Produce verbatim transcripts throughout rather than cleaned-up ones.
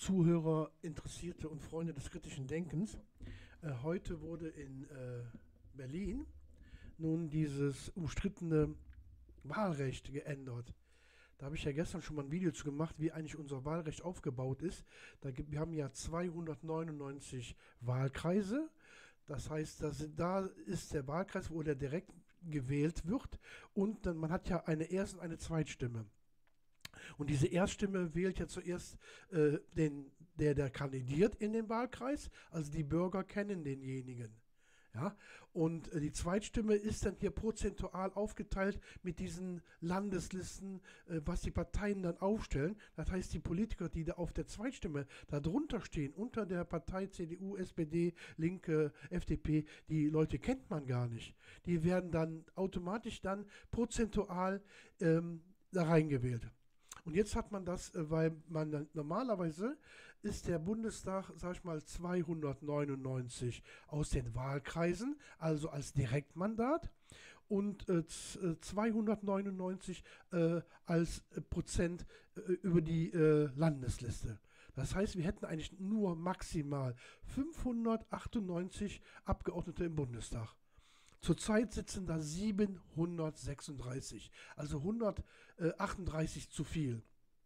Zuhörer, Interessierte und Freunde des kritischen Denkens. Äh, heute wurde in äh, Berlin nun dieses umstrittene Wahlrecht geändert. Da habe ich ja gestern schon mal ein Video zu gemacht, wie eigentlich unser Wahlrecht aufgebaut ist. Da gibt, wir haben ja zweihundertneunundneunzig Wahlkreise. Das heißt, da, sind, da ist der Wahlkreis, wo der direkt gewählt wird. Und dann, man hat ja eine Erst- und eine Zweitstimme. Und diese Erststimme wählt ja zuerst äh, den, der, der kandidiert in den Wahlkreis. Also die Bürger kennen denjenigen. Ja, und äh, die Zweitstimme ist dann hier prozentual aufgeteilt mit diesen Landeslisten, äh, was die Parteien dann aufstellen. Das heißt, die Politiker, die da auf der Zweitstimme da drunter stehen, unter der Partei C D U, S P D, Linke, F D P, die Leute kennt man gar nicht. Die werden dann automatisch dann prozentual ähm, da reingewählt. Und jetzt hat man das, äh, weil man dann, normalerweise ist der Bundestag, sag ich mal, zweihundertneunundneunzig aus den Wahlkreisen, also als Direktmandat, und äh, zweihundertneunundneunzig äh, als äh, Prozent äh, über die äh, Landesliste. Das heißt, wir hätten eigentlich nur maximal fünfhundertachtundneunzig Abgeordnete im Bundestag. Zurzeit sitzen da siebenhundertsechsunddreißig, also hundertachtunddreißig zu viel.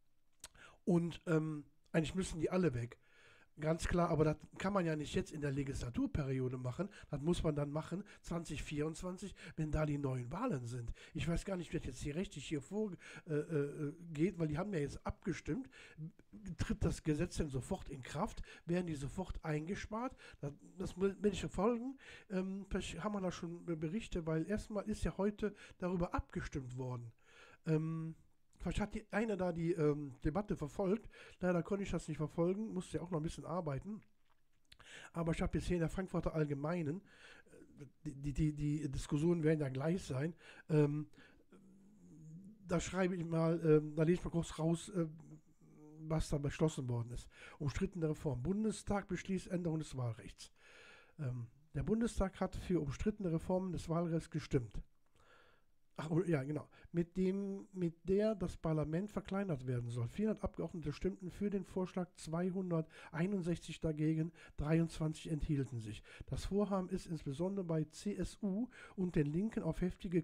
Und ähm, eigentlich müssen die alle weg. Ganz klar, aber das kann man ja nicht jetzt in der Legislaturperiode machen. Das muss man dann machen zwanzig vierundzwanzig, wenn da die neuen Wahlen sind. Ich weiß gar nicht, wie das jetzt hier rechtlich hier vorgeht, äh, äh, weil die haben ja jetzt abgestimmt. Tritt das Gesetz denn sofort in Kraft? Werden die sofort eingespart? Das, das will ich verfolgen. Ähm, vielleicht haben wir da schon Berichte, weil erstmal ist ja heute darüber abgestimmt worden. Ähm, Vielleicht hat die eine da die ähm, Debatte verfolgt. Leider konnte ich das nicht verfolgen, musste ja auch noch ein bisschen arbeiten. Aber ich habe jetzt hier in der Frankfurter Allgemeinen, äh, die, die, die Diskussionen werden ja gleich sein. Ähm, da schreibe ich mal, ähm, da lese ich mal kurz raus, äh, was da beschlossen worden ist. Umstrittene Reform. Bundestag beschließt Änderung des Wahlrechts. Ähm, der Bundestag hat für umstrittene Reformen des Wahlrechts gestimmt. Ach, ja, genau. Mit dem, mit der das Parlament verkleinert werden soll. vierhundert Abgeordnete stimmten für den Vorschlag, zweihunderteinundsechzig dagegen, dreiundzwanzig enthielten sich. Das Vorhaben ist insbesondere bei C S U und den Linken auf heftige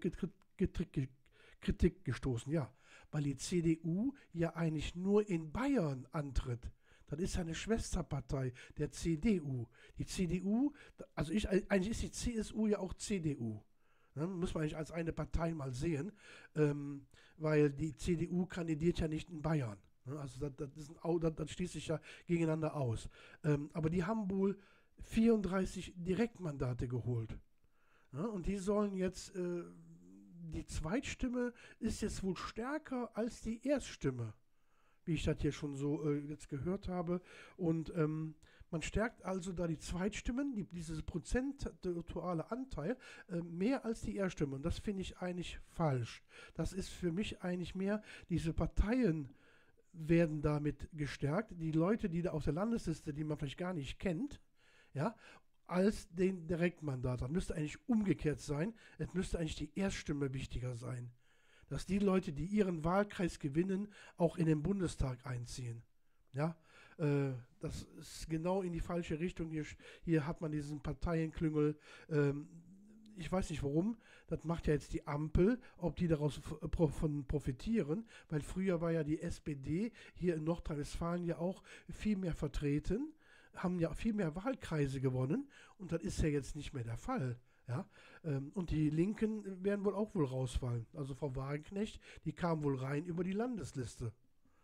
Kritik gestoßen. Ja, weil die C D U ja eigentlich nur in Bayern antritt. Das ist eine Schwesterpartei der C D U. Die C D U, also ich, eigentlich ist die C S U ja auch C D U. Ne, muss man eigentlich als eine Partei mal sehen, ähm, weil die C D U kandidiert ja nicht in Bayern. Ne, also das, das, ist ein, das, das schließt sich ja gegeneinander aus. Ähm, aber die haben wohl vierunddreißig Direktmandate geholt. Ne, und die sollen jetzt, äh, die Zweitstimme ist jetzt wohl stärker als die Erststimme, wie ich das hier schon so äh, jetzt gehört habe. Und ähm, man stärkt also da die Zweitstimmen, die, dieses prozentuale Anteil, äh, mehr als die Erststimmen. Und das finde ich eigentlich falsch. Das ist für mich eigentlich mehr, diese Parteien werden damit gestärkt. Die Leute, die da auf der Landesliste, die man vielleicht gar nicht kennt, ja, als den Direktmandat. Das müsste eigentlich umgekehrt sein. Es müsste eigentlich die Erststimme wichtiger sein, dass die Leute, die ihren Wahlkreis gewinnen, auch in den Bundestag einziehen. Ja, äh, das ist genau in die falsche Richtung. Hier, hier hat man diesen Parteienklüngel. Ähm, ich weiß nicht warum. Das macht ja jetzt die Ampel, ob die daraus von profitieren, weil früher war ja die S P D hier in Nordrhein-Westfalen ja auch viel mehr vertreten, haben ja viel mehr Wahlkreise gewonnen und das ist ja jetzt nicht mehr der Fall. Ja, ähm, und die Linken werden wohl auch wohl rausfallen. Also Frau Wagenknecht, die kam wohl rein über die Landesliste.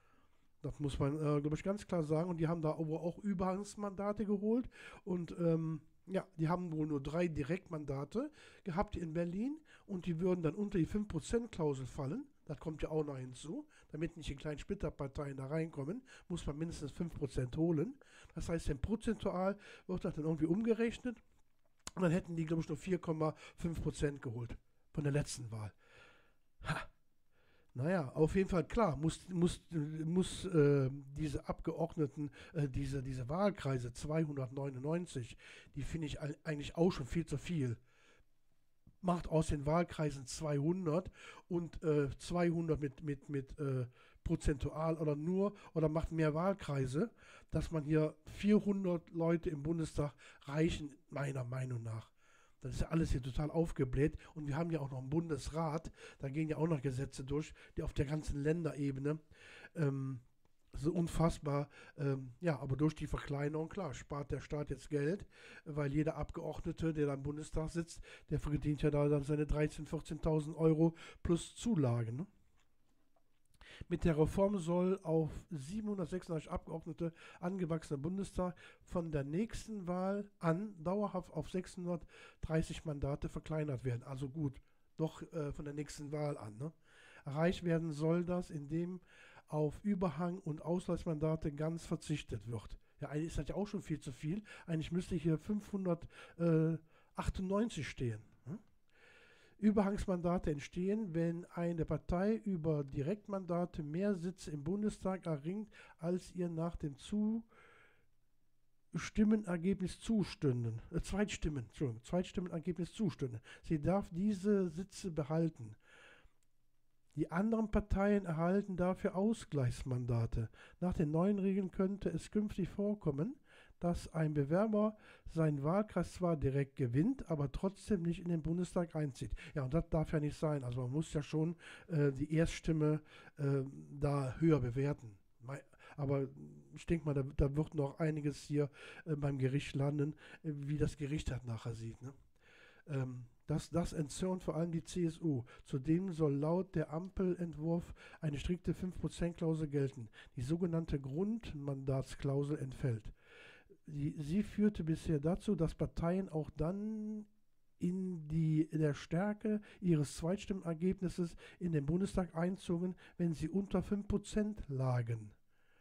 Das muss man, äh, glaube ich, ganz klar sagen. Und die haben da aber auch Überhangsmandate geholt. Und ähm, ja, die haben wohl nur drei Direktmandate gehabt in Berlin. Und die würden dann unter die fünf Prozent Klausel fallen. Das kommt ja auch noch hinzu. Damit nicht die kleinen Splitterparteien da reinkommen, muss man mindestens fünf Prozent holen. Das heißt, denn prozentual wird das dann irgendwie umgerechnet. Und dann hätten die, glaube ich, nur vier Komma fünf Prozent geholt von der letzten Wahl. Ha. Naja, auf jeden Fall klar, muss, muss, muss äh, diese Abgeordneten, äh, diese, diese Wahlkreise zweihundertneunundneunzig, die finde ich eigentlich auch schon viel zu viel. Macht aus den Wahlkreisen zweihundert und äh, zweihundert mit, mit, mit äh, prozentual oder nur oder macht mehr Wahlkreise, dass man hier vierhundert Leute im Bundestag reichen, meiner Meinung nach. Das ist ja alles hier total aufgebläht und wir haben ja auch noch einen Bundesrat, da gehen ja auch noch Gesetze durch, die auf der ganzen Länderebene ähm, so unfassbar, ähm, ja, aber durch die Verkleinerung, klar, spart der Staat jetzt Geld, weil jeder Abgeordnete, der da im Bundestag sitzt, der verdient ja da dann seine dreizehntausend, vierzehntausend Euro plus Zulagen. Ne? Mit der Reform soll auf siebenhundertsechsundneunzig Abgeordnete angewachsener Bundestag von der nächsten Wahl an dauerhaft auf sechshundertdreißig Mandate verkleinert werden. Also gut, doch äh, von der nächsten Wahl an. Ne? Erreicht werden soll das, indem auf Überhang- und Ausgleichsmandate ganz verzichtet wird. Ja, eigentlich ist das ja auch schon viel zu viel. Eigentlich müsste hier fünfhundertachtundneunzig stehen. Hm? Überhangsmandate entstehen, wenn eine Partei über Direktmandate mehr Sitze im Bundestag erringt, als ihr nach dem Zustimmenergebnis zustünden. Äh, Zweitstimmen, Entschuldigung, Zweitstimmenergebnis zustünden. Sie darf diese Sitze behalten. Die anderen Parteien erhalten dafür Ausgleichsmandate. Nach den neuen Regeln könnte es künftig vorkommen, dass ein Bewerber seinen Wahlkreis zwar direkt gewinnt, aber trotzdem nicht in den Bundestag einzieht. Ja, und das darf ja nicht sein. Also man muss ja schon äh, die Erststimme äh, da höher bewerten. Aber ich denke mal, da, da wird noch einiges hier äh, beim Gericht landen, äh, wie das Gericht das nachher sieht. Ne? Ähm, Das, das entzürnt vor allem die C S U. Zudem soll laut der Ampelentwurf eine strikte fünf Prozent Klausel gelten. Die sogenannte Grundmandatsklausel entfällt. Die, sie führte bisher dazu, dass Parteien auch dann in, die, in der Stärke ihres Zweitstimmenergebnisses in den Bundestag einzogen, wenn sie unter fünf Prozent lagen.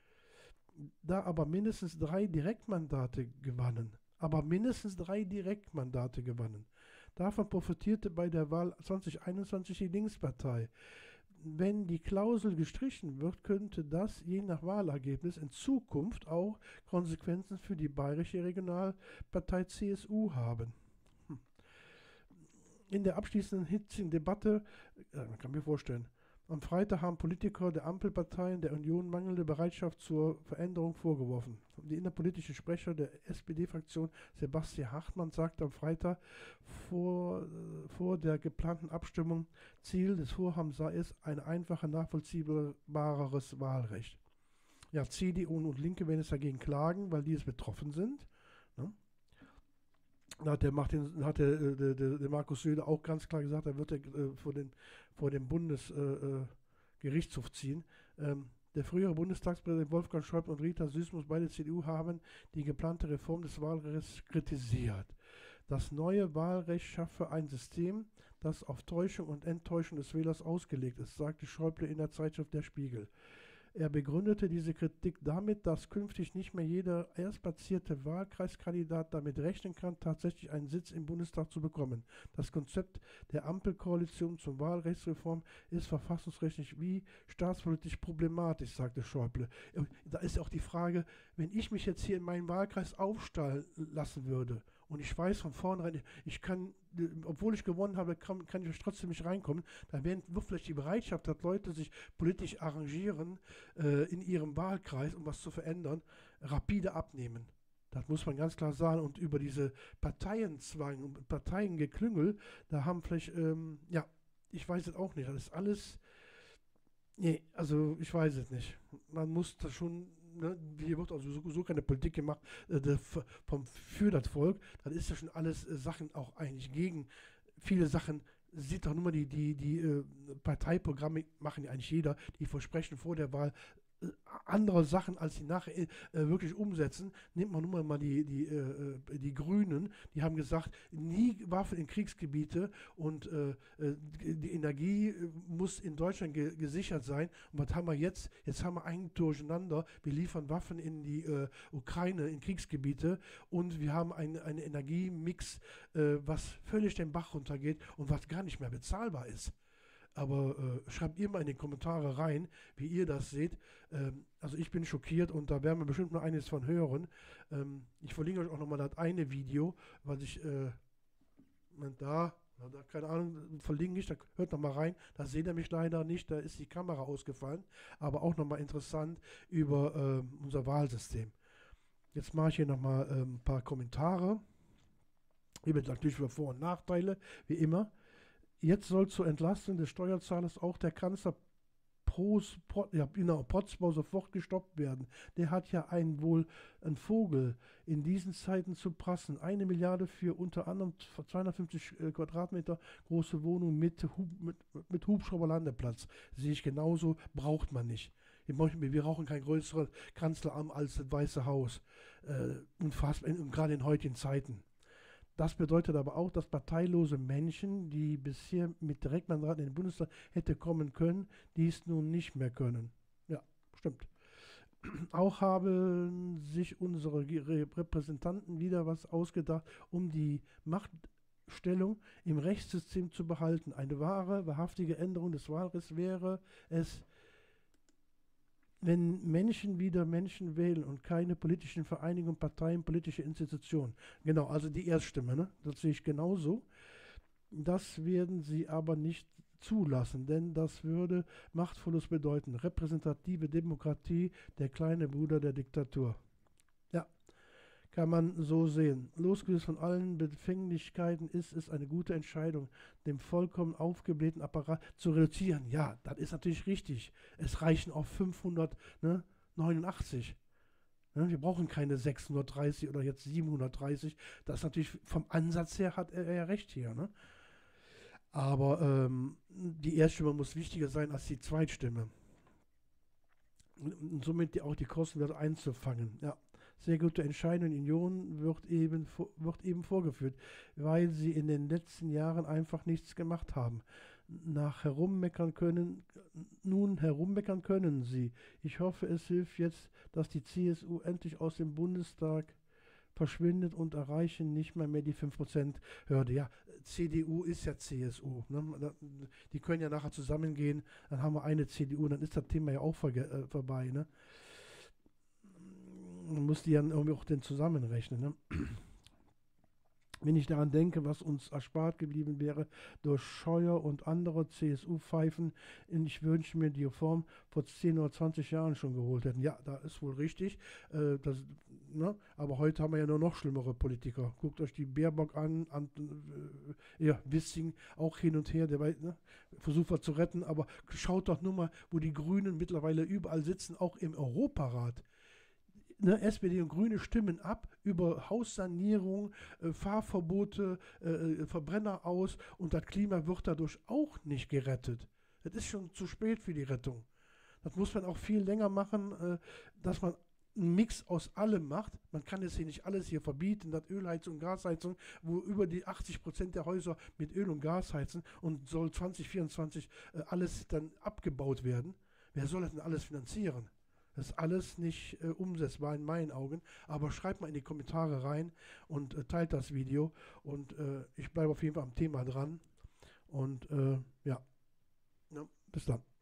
Da aber mindestens drei Direktmandate gewannen, aber mindestens drei Direktmandate gewannen. Davon profitierte bei der Wahl zwanzig einundzwanzig die Linkspartei. Wenn die Klausel gestrichen wird, könnte das je nach Wahlergebnis in Zukunft auch Konsequenzen für die bayerische Regionalpartei C S U haben. Hm. In der abschließenden hitzigen Debatte, äh, man kann mir vorstellen, am Freitag haben Politiker der Ampelparteien der Union mangelnde Bereitschaft zur Veränderung vorgeworfen. Die innerpolitische Sprecher der S P D-Fraktion Sebastian Hartmann sagte am Freitag vor, äh, vor der geplanten Abstimmung, Ziel des Vorhabens sei es, ein einfacher, nachvollziehbareres Wahlrecht. Ja, C D U und Linke werden jetzt dagegen klagen, weil die es betroffen sind. Ne? Da hat der, Martin, hat der, der, der, der Markus Söder auch ganz klar gesagt, er wird er, äh, vor, den, vor dem Bundesgerichtshof äh, ziehen. Ähm, der frühere Bundestagspräsident Wolfgang Schäuble und Rita Süssmuth, beide C D U, haben die geplante Reform des Wahlrechts kritisiert. Das neue Wahlrecht schaffe ein System, das auf Täuschung und Enttäuschung des Wählers ausgelegt ist, sagte Schäuble in der Zeitschrift Der Spiegel. Er begründete diese Kritik damit, dass künftig nicht mehr jeder erstplatzierte Wahlkreiskandidat damit rechnen kann, tatsächlich einen Sitz im Bundestag zu bekommen. Das Konzept der Ampelkoalition zur Wahlrechtsreform ist verfassungsrechtlich wie staatspolitisch problematisch, sagte Schäuble. Da ist auch die Frage, wenn ich mich jetzt hier in meinen Wahlkreis aufstellen lassen würde und ich weiß von vornherein, ich kann, obwohl ich gewonnen habe, kann, kann ich trotzdem nicht reinkommen, dann wird vielleicht die Bereitschaft, dass Leute sich politisch arrangieren äh, in ihrem Wahlkreis, um was zu verändern, rapide abnehmen. Das muss man ganz klar sagen. Und über diese Parteienzwang und Parteiengeklüngel, da haben vielleicht, ähm, ja, ich weiß es auch nicht, das ist alles, nee, also ich weiß es nicht. Man muss das schon, ne, hier wird also so, so keine Politik gemacht äh, der, vom, für das Volk, dann ist ja schon alles äh, Sachen auch eigentlich gegen viele Sachen. Sieht doch nur mal die, die, die äh, Parteiprogramme machen ja eigentlich jeder, die versprechen vor der Wahl äh, andere Sachen, als sie nachher äh, wirklich umsetzen. Nimmt man nun mal die, die, äh, die Grünen, die haben gesagt, nie Waffen in Kriegsgebiete und äh, die Energie muss in Deutschland ge gesichert sein. Und was haben wir jetzt? Jetzt haben wir ein Durcheinander. Wir liefern Waffen in die äh, Ukraine, in Kriegsgebiete und wir haben einen ein Energiemix, äh, was völlig den Bach runtergeht und was gar nicht mehr bezahlbar ist. Aber äh, schreibt ihr mal in die Kommentare rein, wie ihr das seht. Ähm, also ich bin schockiert und da werden wir bestimmt noch eines von hören. Ähm, ich verlinke euch auch nochmal das eine Video, was ich äh, da Na, da, keine Ahnung, verlinke ich, da hört noch mal rein. Da seht ihr mich leider nicht, da ist die Kamera ausgefallen. Aber auch noch mal interessant über ähm, unser Wahlsystem. Jetzt mache ich hier noch mal ähm, ein paar Kommentare. Hier wird natürlich über Vor- und Nachteile, wie immer. Jetzt soll zur Entlastung des Steuerzahlers auch der Kanzler Pros, Pot, ja, genau, Potzbau sofort gestoppt werden. Der hat ja einen wohl einen Vogel in diesen Zeiten zu prassen. Eine Milliarde für unter anderem zweihundertfünfzig äh, Quadratmeter große Wohnung mit, Hub, mit, mit Hubschrauberlandeplatz. Sehe ich genauso, braucht man nicht. Wir, wir brauchen kein größeres Kanzleramt als das Weiße Haus. Äh, unfassbar, und gerade in heutigen Zeiten. Das bedeutet aber auch, dass parteilose Menschen, die bisher mit Direktmandaten in den Bundestag hätte kommen können, dies nun nicht mehr können. Ja, stimmt. Auch haben sich unsere Repräsentanten wieder was ausgedacht, um die Machtstellung im Rechtssystem zu behalten. Eine wahre, wahrhaftige Änderung des Wahlrechts wäre es, wenn Menschen wieder Menschen wählen und keine politischen Vereinigungen, Parteien, politische Institutionen. Genau, also die Erststimme, ne? Das sehe ich genauso. Das werden sie aber nicht zulassen, denn das würde Machtverlust bedeuten. Repräsentative Demokratie, der kleine Bruder der Diktatur. Ja, kann man so sehen. Losgelöst von allen Befänglichkeiten ist es eine gute Entscheidung, den vollkommen aufgeblähten Apparat zu reduzieren. Ja, das ist natürlich richtig. Es reichen auch fünfhundertneunundachtzig. Ne? Wir brauchen keine sechshundertdreißig oder jetzt siebenhundertdreißig. Das ist natürlich vom Ansatz her, hat er ja recht hier. Ne? Aber ähm, die Erststimme muss wichtiger sein als die Zweitstimme. Und somit die, auch die Kosten wieder einzufangen. Ja. Sehr gute Entscheidung in Union wird eben, wird eben vorgeführt, weil sie in den letzten Jahren einfach nichts gemacht haben. Nach herummeckern können, nun herummeckern können sie. Ich hoffe, es hilft jetzt, dass die C S U endlich aus dem Bundestag verschwindet und erreichen nicht mehr, mehr die fünf Prozent Hürde. Ja, C D U ist ja C S U. Ne? Die können ja nachher zusammengehen, dann haben wir eine C D U, dann ist das Thema ja auch vor, äh, vorbei. Ne? Man muss die dann irgendwie auch den zusammenrechnen. Ne? Wenn ich daran denke, was uns erspart geblieben wäre durch Scheuer und andere C S U-Pfeifen, ich wünsche mir die Reform vor zehn oder zwanzig Jahren schon geholt hätten. Ja, da ist wohl richtig. Äh, das, ne? Aber heute haben wir ja nur noch schlimmere Politiker. Guckt euch die Baerbock an, an äh, ja, Wissing auch hin und her, der ne? versucht was zu retten, aber schaut doch nur mal, wo die Grünen mittlerweile überall sitzen, auch im Europarat. Ne, S P D und Grüne stimmen ab über Haussanierung, äh, Fahrverbote, äh, Verbrenner aus und das Klima wird dadurch auch nicht gerettet. Das ist schon zu spät für die Rettung. Das muss man auch viel länger machen, äh, dass man einen Mix aus allem macht. Man kann jetzt hier nicht alles hier verbieten, das Ölheizung und Gasheizung, wo über die achtzig Prozent der Häuser mit Öl und Gas heizen und soll zwanzig vierundzwanzig äh, alles dann abgebaut werden. Wer soll das denn alles finanzieren? Das ist alles nicht äh, umsetzbar in meinen Augen, aber schreibt mal in die Kommentare rein und äh, teilt das Video und äh, ich bleibe auf jeden Fall am Thema dran und äh, ja. ja, bis dann.